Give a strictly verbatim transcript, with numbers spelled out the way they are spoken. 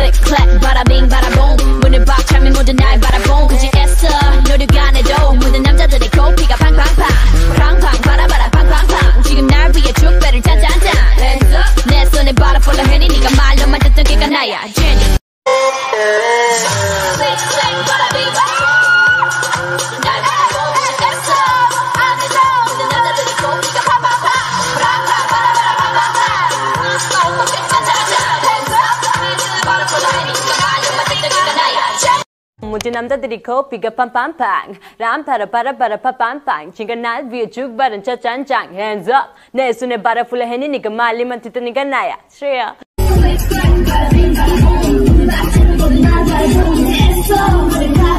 click clack 바라빙 바라봉 문을 박 차면 모두 날 바라봉 굳이 애써 노력 안 해도 모든 남자들의 코피가 팡팡팡 팡팡 바라바라 팡팡팡 지금 날 위해 축배를 짠짠짠 내 손에 바라폴라 해니 네가 말로만 듣던 걔가 나야 jennie click clack 바라빙 날 바라봉 굳이 애써 안 해도 모든 남자들의 코피가 팡팡팡 팡팡 바라바라 팡팡팡 모든 남자들이 코피가 팡팡팡 람파라 바라바라 팡팡팡 지가 날 위해 죽바른 짜잔짱 Hands up 내 손에 바라풀라 해니 니가 말리만 듣더니가 나야 Shreya Aria